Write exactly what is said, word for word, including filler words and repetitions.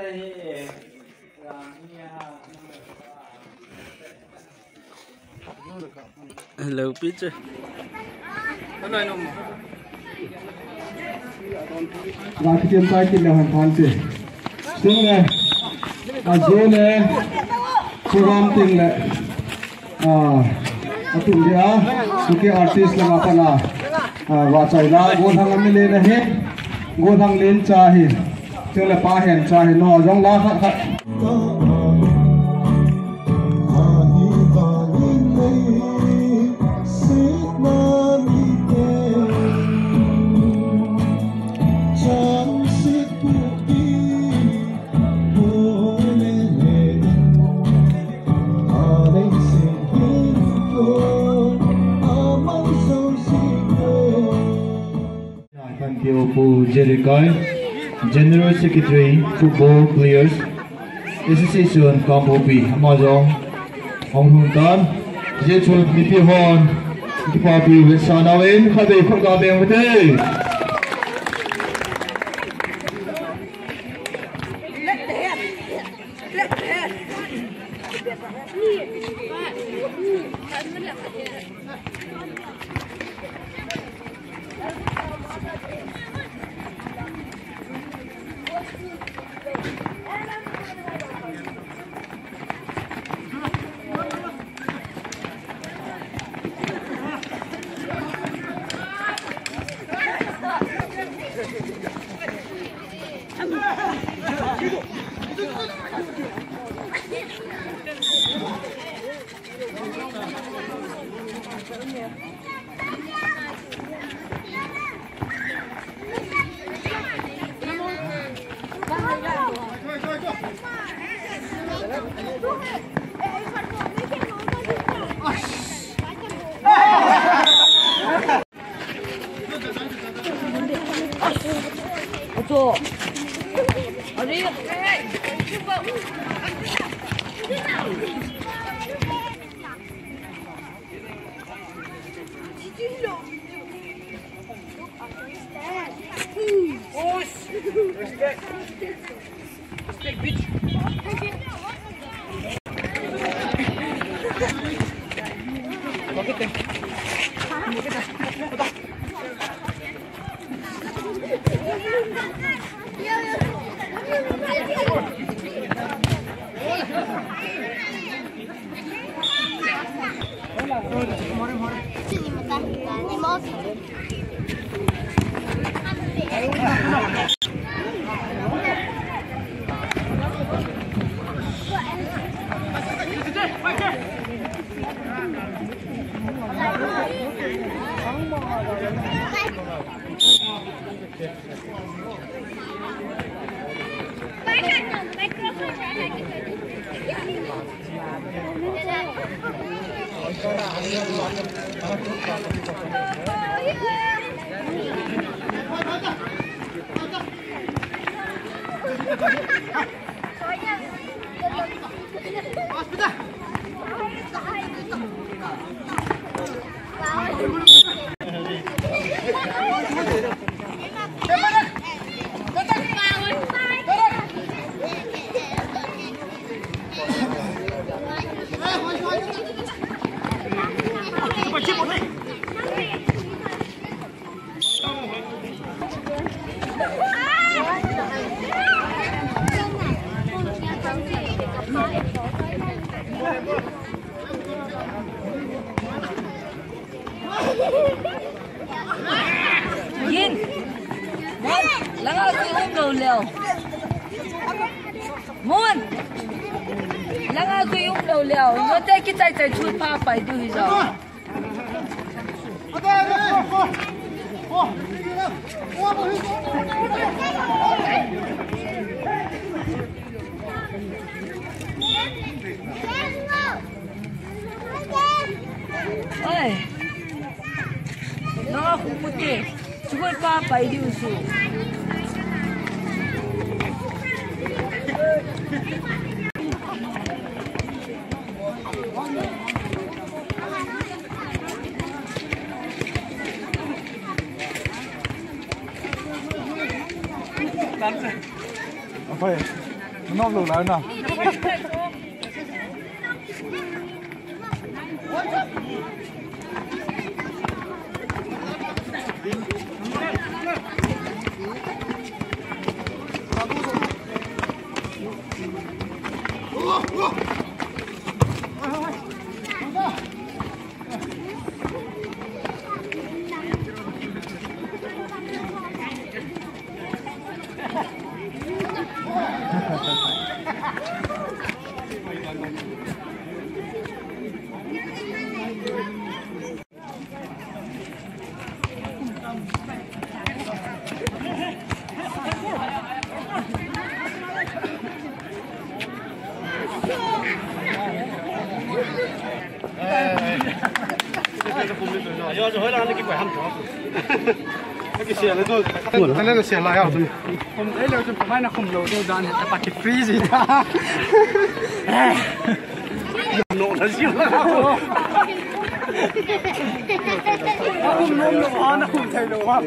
Hello, picture. Là cái tiền tay kia là hoàn toàn gì? Xuống này, à dưới này, program tiền này, à, à tụi đi à, tụi cái artist là apa na, à và chạy ra, ngô thằng anh lên này hết, ngô thằng lên cha hi, chứ là ba hẹn cha hi nó giống lá khác khác. Jerikai, General Secretary, Football Players Association, Kampopi, Amazon, Hong Hong Tan, Jechul Mipi Hon, Kipapi, Vesanawin, Habi Kogabeng Vite. Yin, Mon, langa ko yung lâu liao. Mon, langa ko yung lâu liao. Nó tay cái tay tay chui pa phải đi rồi. Ôi, nó không có gì, chúng tôi pa phải đi rồi. Apa ya? nó lùi lại nào. giờ rồi là cái quẻ hầm chó cái xe này thôi, cái này là xe lại à? Không đấy là chúng mai nó không lâu đâu ra này, ta bắt cái free gì đó. nổ nó siêu lắm. Nó không nôm được hoa, nó không thấy được hoa.